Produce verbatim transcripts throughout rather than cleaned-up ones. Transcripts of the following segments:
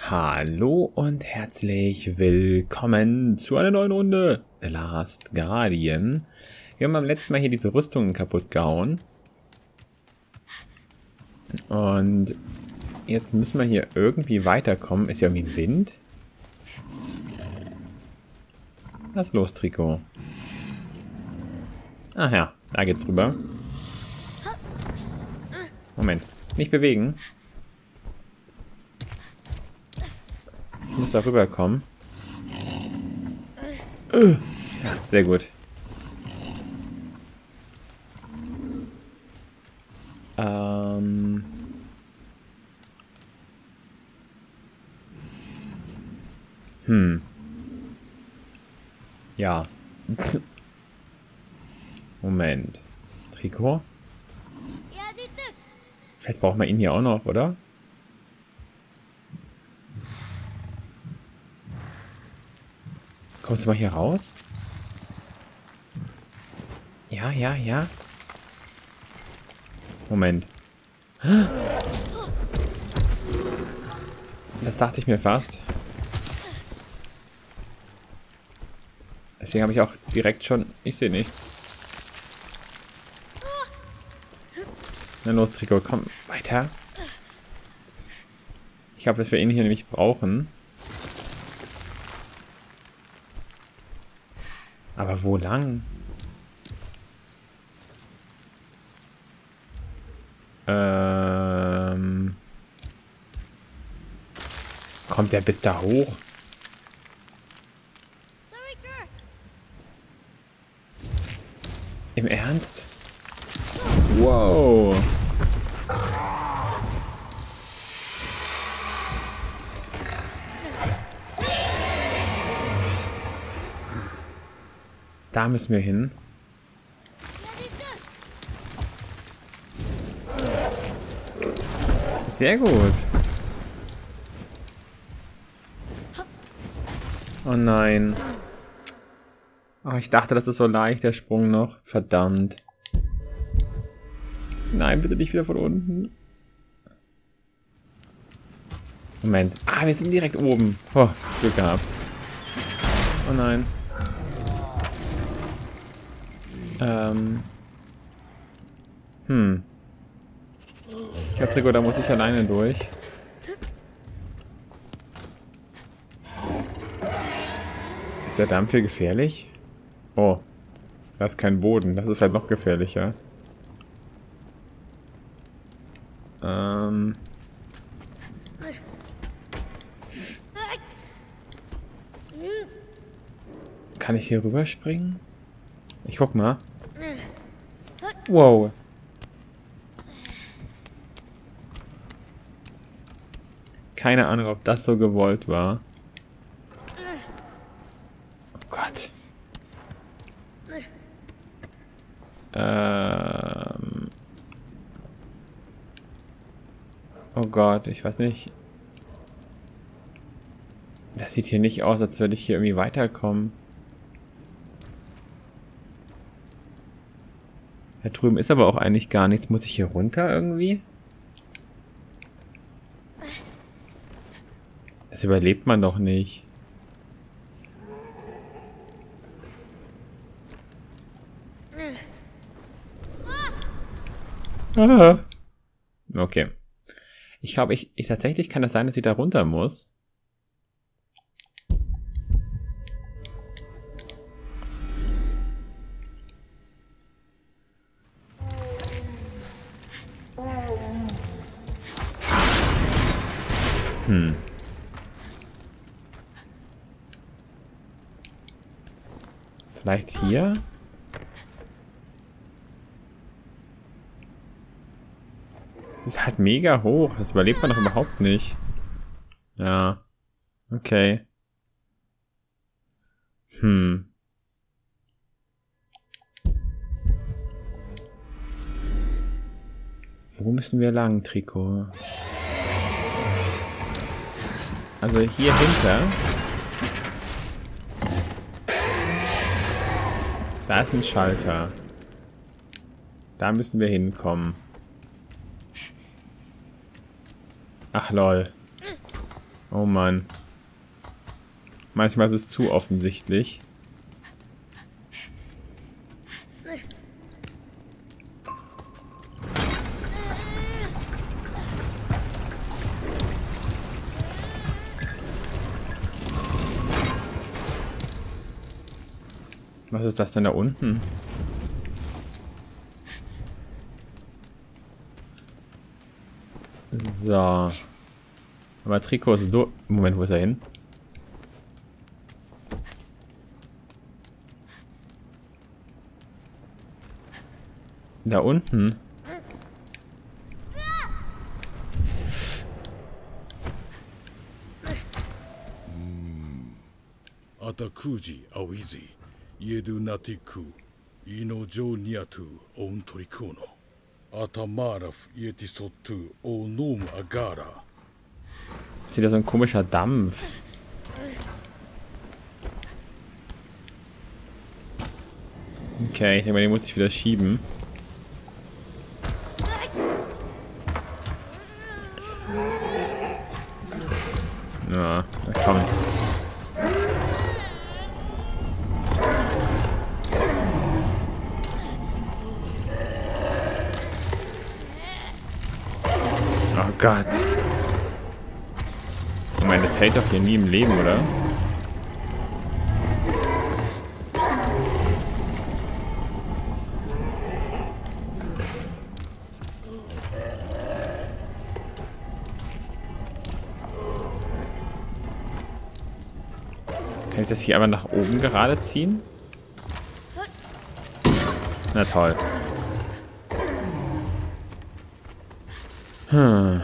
Hallo und herzlich willkommen zu einer neuen Runde The Last Guardian. Wir haben beim letzten Mal hier diese Rüstungen kaputt gehauen. Und jetzt müssen wir hier irgendwie weiterkommen. Ist ja irgendwie ein Wind. Was ist los, Trikot? Ach ja, da geht's rüber. Moment, nicht bewegen. Ich muss da rüberkommen. Ja, sehr gut. Ähm... Hm. Ja. Moment. Trikot? Vielleicht brauchen wir ihn hier auch noch, oder? Kommst du mal hier raus? Ja, ja, ja. Moment. Das dachte ich mir fast. Deswegen habe ich auch direkt schon... Ich sehe nichts. Na los, Trikot, komm weiter. Ich glaube, dass wir ihn hier nämlich brauchen. Aber wo lang? Ähm... Kommt der bis da hoch? Im Ernst? Wow. Da müssen wir hin. Sehr gut. Oh nein. Oh, ich dachte, das ist so leicht, der Sprung noch. Verdammt. Nein, bitte nicht wieder von unten. Moment. Ah, wir sind direkt oben. Oh, Glück gehabt. Oh nein. Ähm. Hm. Ich glaube, Trikot, da muss ich alleine durch. Ist der Dampf hier gefährlich? Oh. Das ist kein Boden. Das ist vielleicht noch gefährlicher. Ähm. Kann ich hier rüberspringen? Ich guck mal. Wow. Keine Ahnung, ob das so gewollt war. Oh Gott. Ähm. Oh Gott, ich weiß nicht. Das sieht hier nicht aus, als würde ich hier irgendwie weiterkommen. Da drüben ist aber auch eigentlich gar nichts. Muss ich hier runter irgendwie? Das überlebt man doch nicht. Ah. Okay. Ich glaube, ich, ich tatsächlich kann das sein, dass ich da runter muss. Hm. Vielleicht hier? Es ist halt mega hoch. Das überlebt man doch überhaupt nicht. Ja. Okay. Hm. Wo müssen wir lang, Trikot? Also hier hinter. Da ist ein Schalter. Da müssen wir hinkommen. Ach lol. Oh Mann. Manchmal ist es zu offensichtlich. Was ist das denn da unten? So. Aber Trikot ist durch. Moment, wo ist er hin? Da unten. Atakuji awizi, yedu natiku, ino jo niatu on torikono. Atamaraf yetisotu onum agara. Das ist wieder so ein komischer Dampf. Okay, ich denke mal, den muss ich wieder schieben. Ja, komm. Oh Gott. Ich meine, das hält doch hier nie im Leben, oder? Kann ich das hier aber nach oben gerade ziehen? Na toll. Hm.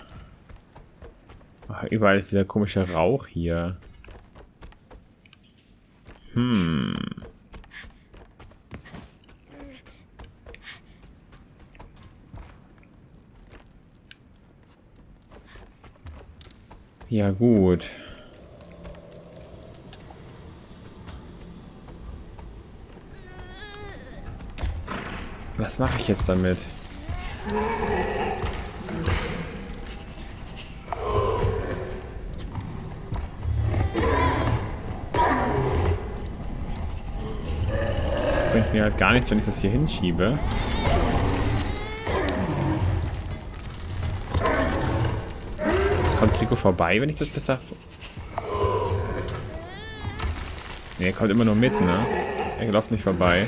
Ach, überall ist dieser komische Rauch hier. Hm. Ja, gut. Was mache ich jetzt damit? Das bringt mir halt gar nichts, wenn ich das hier hinschiebe. Kommt Trikot vorbei, wenn ich das besser... Ne, er kommt immer nur mit, ne? Er läuft nicht vorbei.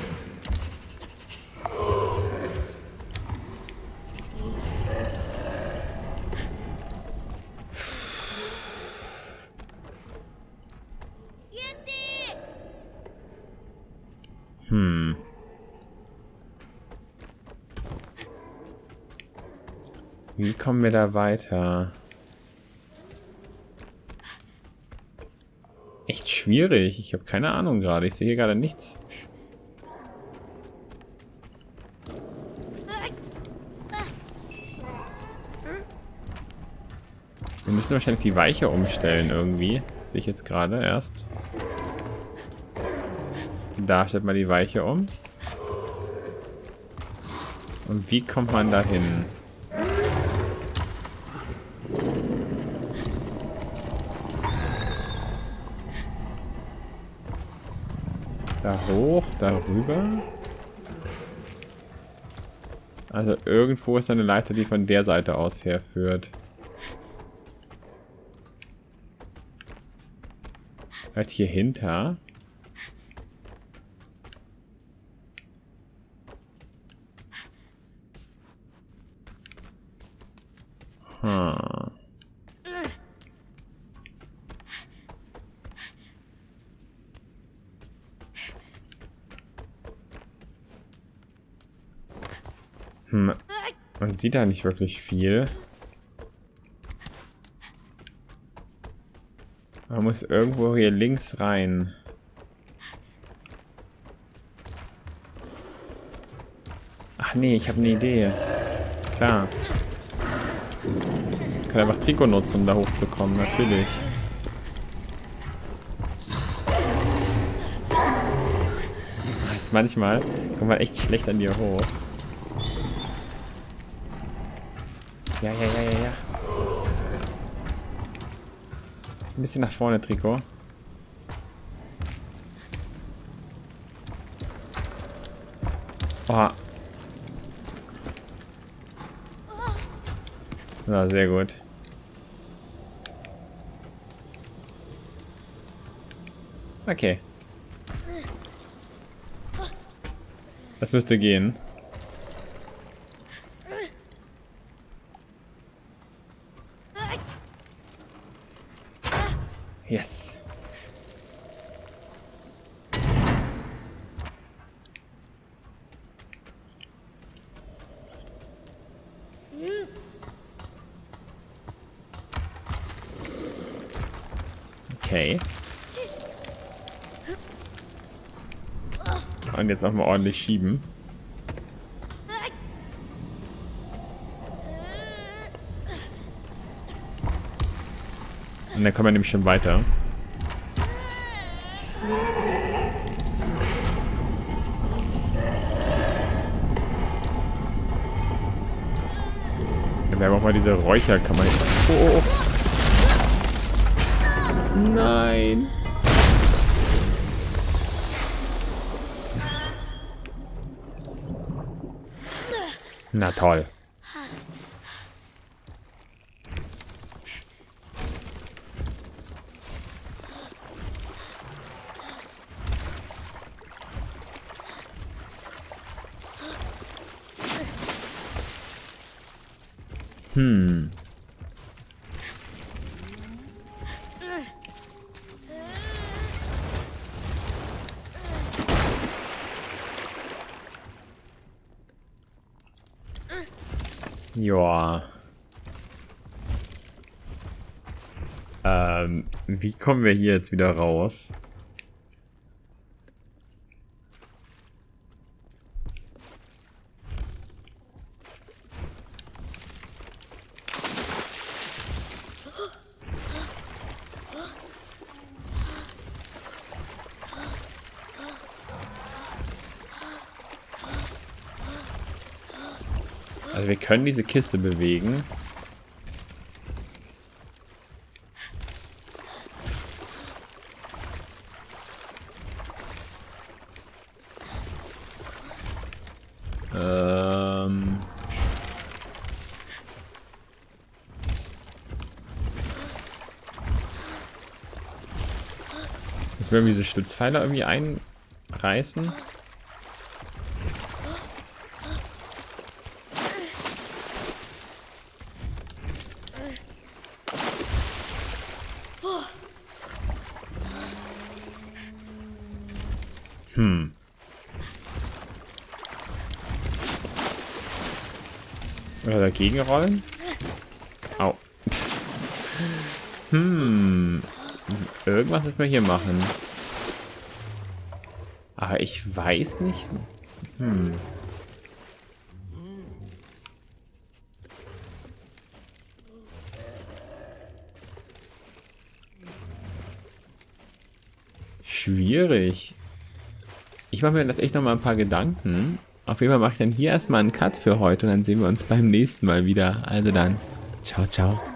Hm. Wie kommen wir da weiter? Echt schwierig. Ich habe keine Ahnung gerade. Ich sehe hier gerade nichts. Wir müssen wahrscheinlich die Weiche umstellen irgendwie. Das sehe ich jetzt gerade erst. Da stellt man die Weiche um. Und wie kommt man da hin? Da hoch, da rüber. Also irgendwo ist eine Leiter, die von der Seite aus herführt. Vielleicht hier hinter. Hm. Hm. Man sieht da nicht wirklich viel. Man muss irgendwo hier links rein. Ach nee, ich habe eine Idee. Klar. Ich kann einfach Trikot nutzen, um da hochzukommen, natürlich. Jetzt manchmal kommt man echt schlecht an dir hoch. Ja, ja, ja, ja, ja. Ein bisschen nach vorne, Trikot. Oh. Ja, sehr gut. Okay. Das müsste gehen. Yes. Okay. Und jetzt nochmal ordentlich schieben. Und dann kommen wir nämlich schon weiter. Wir haben auch mal diese Räucherkammer. Oh, oh, oh. Nein. Na toll. Hm. Joa. Ähm, wie kommen wir hier jetzt wieder raus? Also wir können diese Kiste bewegen. Ähm... Müssen wir irgendwie diese Stützpfeiler irgendwie einreißen? Hm. Oder dagegen rollen? Au. Hm. Irgendwas müssen wir hier machen. Aber ich weiß nicht. Hm. Schwierig. Ich mache mir das echt noch mal ein paar Gedanken. Auf jeden Fall mache ich dann hier erstmal einen Cut für heute und dann sehen wir uns beim nächsten Mal wieder. Also dann, ciao, ciao.